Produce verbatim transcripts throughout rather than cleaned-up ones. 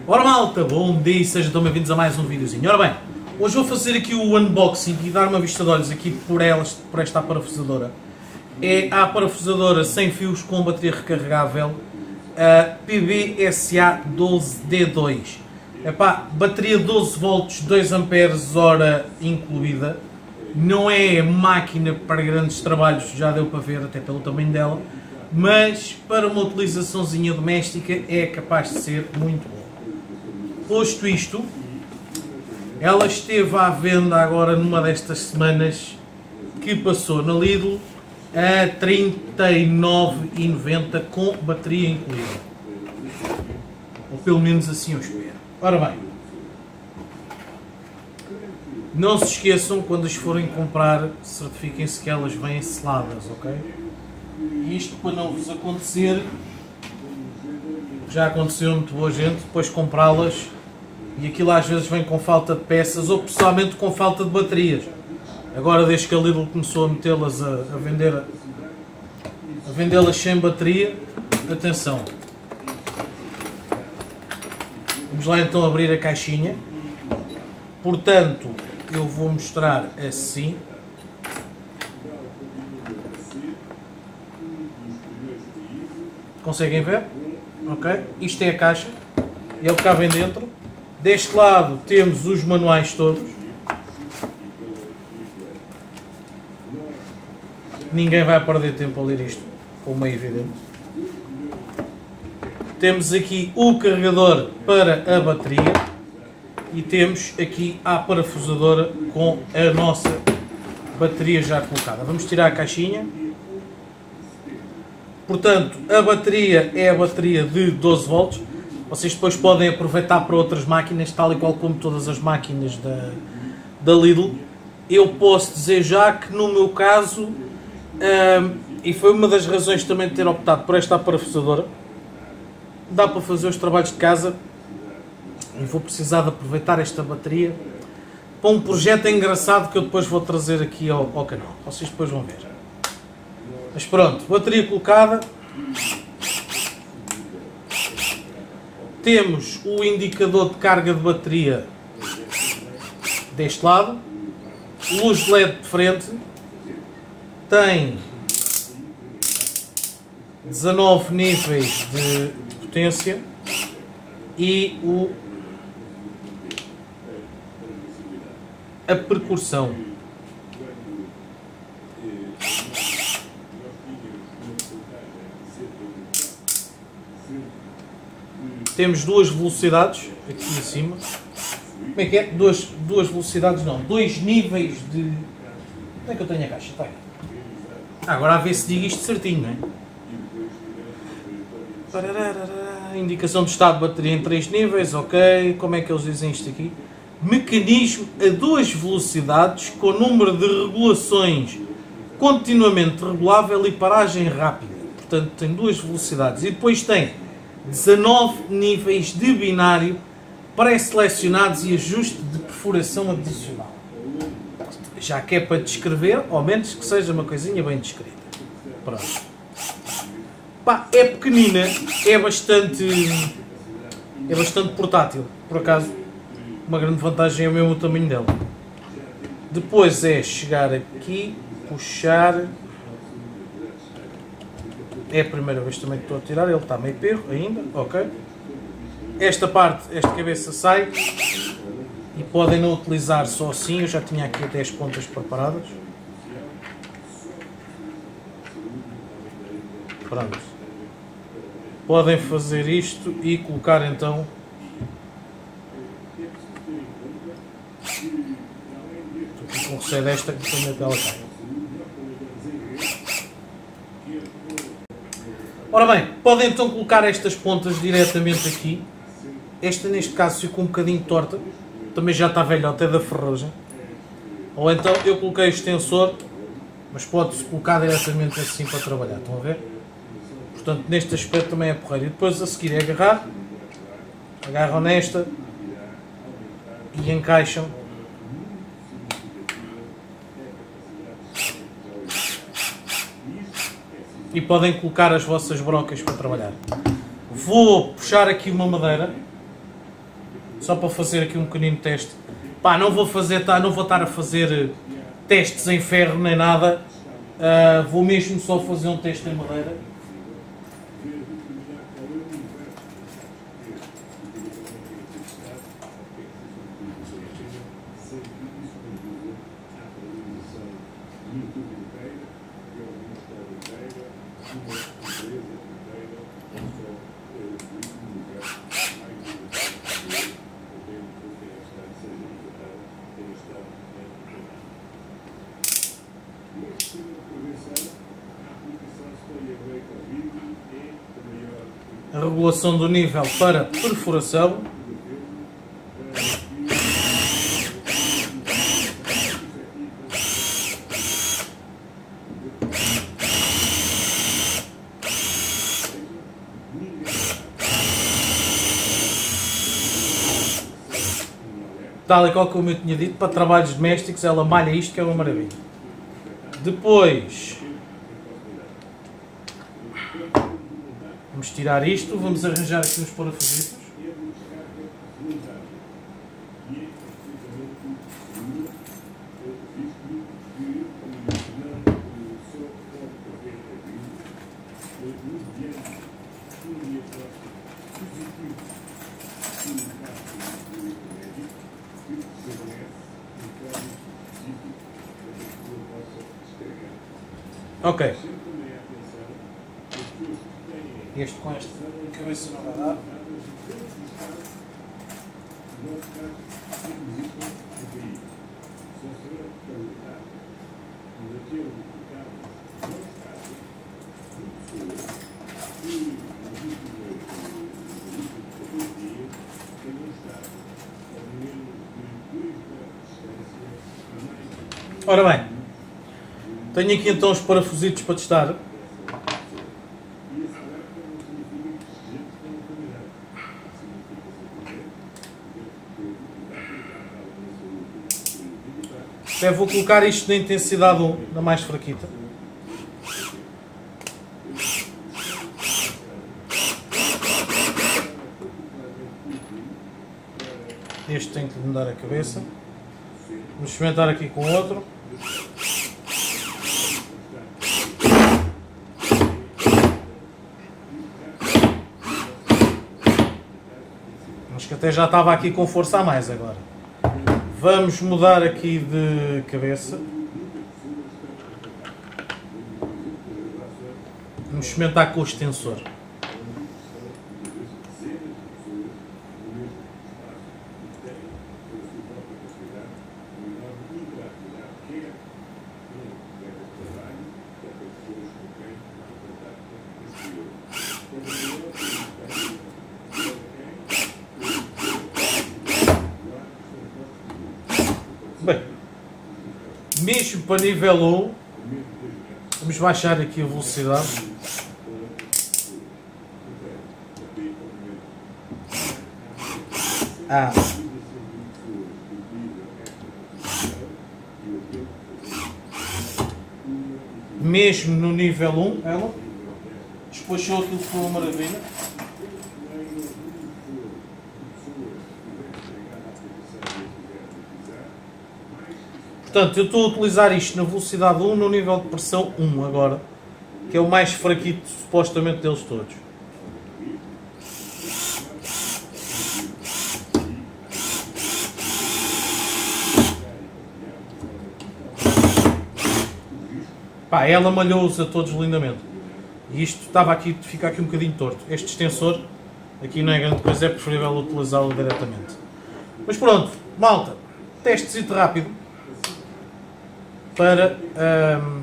Ora malta, bom dia e sejam tão bem-vindos a mais um videozinho. Ora bem, hoje vou fazer aqui o unboxing e dar uma vista de olhos aqui por, elas, por esta parafusadora. É a parafusadora sem fios com bateria recarregável, a P B S A doze D dois. Epá, bateria doze volts, dois amperes hora incluída. Não é máquina para grandes trabalhos, já deu para ver até pelo tamanho dela, mas para uma utilizaçãozinha doméstica é capaz de ser muito bom. Posto isto, ela esteve à venda agora numa destas semanas que passou na Lidl a trinta e nove reais e noventa centavos com bateria incluída. Ou pelo menos assim eu espero. Ora bem, não se esqueçam, quando as forem comprar, certifiquem-se que elas vêm seladas, ok? E isto para não vos acontecer, já aconteceu muito boa gente, depois comprá-las e aquilo às vezes vem com falta de peças ou pessoalmente com falta de baterias. Agora desde que a Lidl começou a metê-las a, a vender a vendê-las sem bateria, atenção. Vamos lá então abrir a caixinha. Portanto, eu vou mostrar assim. Conseguem ver? Ok? Isto é a caixa. E é o que cá vem dentro. Deste lado temos os manuais todos. Ninguém vai perder tempo a ler isto, como é evidente. Temos aqui o carregador para a bateria. E temos aqui a parafusadora com a nossa bateria já colocada. Vamos tirar a caixinha. Portanto, a bateria é a bateria de doze volts. Vocês depois podem aproveitar para outras máquinas, tal e qual como todas as máquinas da, da Lidl. Eu posso dizer já que no meu caso, hum, e foi uma das razões também de ter optado por esta parafusadora, dá para fazer os trabalhos de casa. E vou precisar de aproveitar esta bateria para um projeto engraçado que eu depois vou trazer aqui ao, ao canal. Vocês depois vão ver. Mas pronto, bateria colocada. Temos o indicador de carga de bateria deste lado. Luz L E D de frente. Tem dezanove níveis de potência. E o a percussão. Temos duas velocidades aqui em cima. Como é que é? Duas, duas velocidades não, dois níveis de... Onde é que eu tenho a caixa? Tá aí. Agora a ver se digo isto certinho, não é? Indicação de estado de bateria em três níveis, ok. Como é que eles dizem isto aqui? Mecanismo a duas velocidades com número de regulações continuamente regulável e paragem rápida. Portanto, tem duas velocidades. E depois tem dezanove níveis de binário pré-selecionados e ajuste de perfuração adicional. Já que é para descrever, ao menos que seja uma coisinha bem descrita. Pronto. Pá, é pequenina, é bastante, é bastante portátil, por acaso. Uma grande vantagem é o mesmo tamanho dela. Depois é chegar aqui, puxar. É a primeira vez também que estou a tirar, ele está meio perro ainda, ok. Esta parte, esta cabeça sai e podem não utilizar só assim, eu já tinha aqui até as pontas preparadas. Pronto. Podem fazer isto e colocar então com receio desta que também ela cai. Ora bem, podem então colocar estas pontas diretamente aqui. Esta neste caso ficou um bocadinho torta, também já está velhota, é da ferrugem. Ou então eu coloquei o extensor, mas pode-se colocar diretamente assim para trabalhar, estão a ver? Portanto, neste aspecto também é porreiro. E depois a seguir é agarrar, agarram nesta e encaixam. E podem colocar as vossas brocas para trabalhar. Vou puxar aqui uma madeira só para fazer aqui um pequenino teste. Pá, não vou fazer, tá, não vou estar a fazer testes em ferro nem nada, uh, vou mesmo só fazer um teste em madeira. A regulação do nível para perfuração. Tal e qual como eu tinha dito, para trabalhos domésticos ela malha isto que é uma maravilha. Depois vamos tirar isto, vamos arranjar aqui uns parafusitos. Ok. Este com esta cabeça não vai dar. Ora bem, tenho aqui então os parafusitos para testar. Até vou colocar isto na intensidade um, na mais fraquita. Este tem que mudar a cabeça. Vamos experimentar aqui com outro. Acho que até já estava aqui com força a mais agora. Vamos mudar aqui de cabeça. Vamos experimentar com o extensor. Bem, mesmo para nível um, vamos baixar aqui a velocidade. Ah. Mesmo no nível um, ela despachou aquilo que foi uma maravilha. Portanto, eu estou a utilizar isto na velocidade um, no nível de pressão um agora, que é o mais fraquito supostamente deles todos. Pá, ela malhou-os a todos lindamente. E isto estava aqui, fica aqui um bocadinho torto. Este extensor aqui não é grande coisa, é preferível utilizá-lo diretamente. Mas pronto, malta, testezito rápido para um,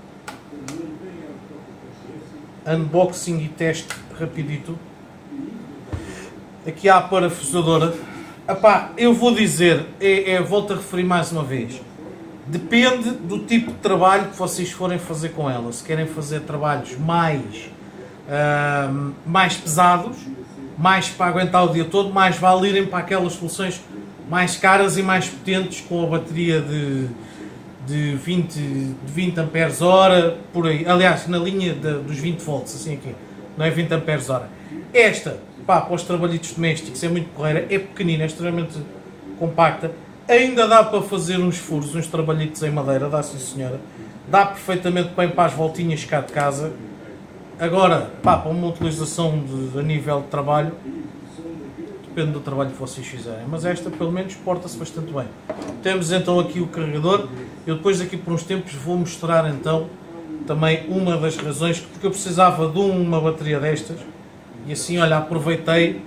unboxing e teste rapidito. Aqui há a parafusadora. Epá, eu vou dizer, é, é, volto a referir mais uma vez, depende do tipo de trabalho que vocês forem fazer com ela. Se querem fazer trabalhos mais, uh, mais pesados, mais para aguentar o dia todo, mais vale irem para aquelas soluções mais caras e mais potentes, com a bateria de, de, vinte, de vinte amperes hora, por aí. Aliás, na linha de, dos vinte volts, assim aqui, não é vinte amperes hora. Esta pá, para os trabalhitos domésticos é muito porreira, é pequenina, é extremamente compacta, ainda dá para fazer uns furos, uns trabalhitos em madeira, dá sim senhora, dá perfeitamente bem para as voltinhas cá de casa. Agora, pá, para uma utilização de, a nível de trabalho, depende do trabalho que vocês fizerem, mas esta pelo menos porta-se bastante bem. Temos então aqui o carregador. Eu depois daqui por uns tempos vou mostrar então também uma das razões, porque eu precisava de uma bateria destas e assim, olha, aproveitei,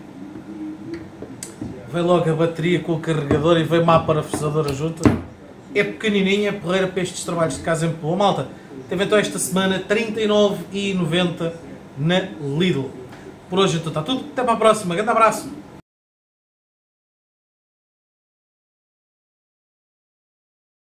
veio logo a bateria com o carregador e veio-me a parafusadora junto. É pequenininha, é porreira para estes trabalhos de casa em boa. Malta, teve então esta semana trinta e nove e noventa na Lidl. Por hoje então está tudo, até para a próxima, grande abraço!